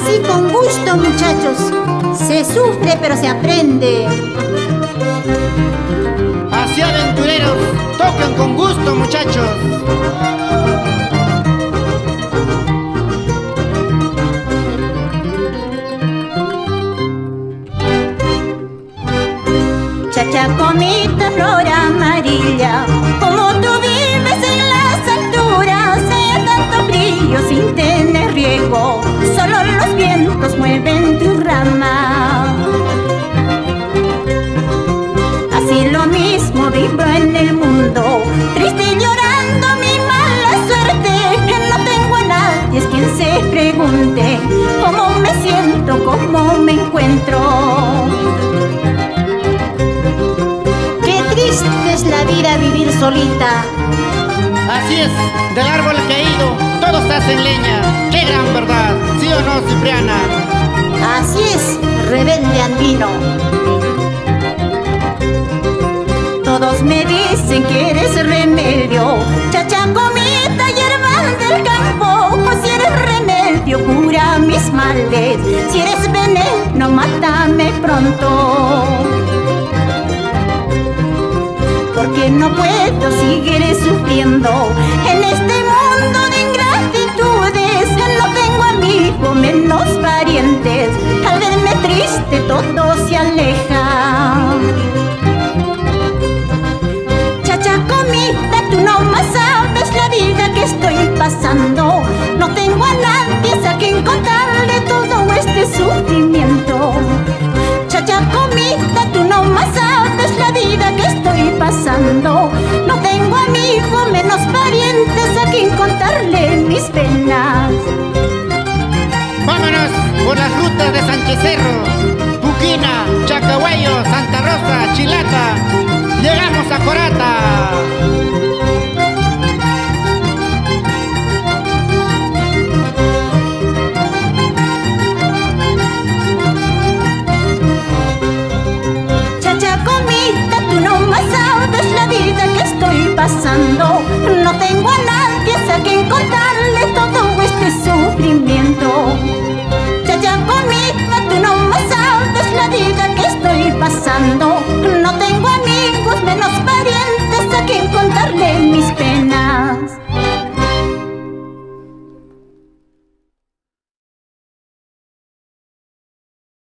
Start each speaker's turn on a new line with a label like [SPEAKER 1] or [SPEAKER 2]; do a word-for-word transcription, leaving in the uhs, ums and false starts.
[SPEAKER 1] Así con gusto, muchachos. Se sufre pero se aprende.
[SPEAKER 2] Así aventureros, tocan con gusto, muchachos.
[SPEAKER 1] Chachacomita, flor amarilla, como tú vives en las alturas, hay tanto frío sin tener riego, solo los vientos mueven tu rama. Así lo mismo vivo en el mundo, triste y llorando mi mala suerte, que no tengo a nadie, es quien se pregunte cómo me siento, cómo me encuentro. Es la vida vivir solita.
[SPEAKER 2] Así es, del árbol caído todos hacen leña. ¡Qué gran verdad! ¿Sí o no, Cipriana?
[SPEAKER 1] Así es, rebelde andino. Todos me dicen que eres remedio, chachacomita, hierba del campo. Pues si eres remedio, cura mis males. Si eres veneno, mátame pronto. Porque no puedo seguir sufriendo en este mundo de ingratitudes. No tengo amigos, menos parientes. Al verme triste todo se aleja. Chachacomita, tú no más sabes la vida que estoy pasando. No tengo a nadie a quien contarle todo este sufrimiento. Chachacomita, tú no más sabes la vida que estoy pasando. No tengo amigos, menos parientes a quien contarle mis penas.
[SPEAKER 2] Vámonos por las rutas de Sánchez Cerro, Puquina, Chacahuayo, Santa Rosa, Chilata. Llegamos a Corata.
[SPEAKER 1] Pasando, no tengo a nadie a quien contarle todo este sufrimiento. Chachacomita, tú no más sabes la vida que estoy pasando. No tengo a mí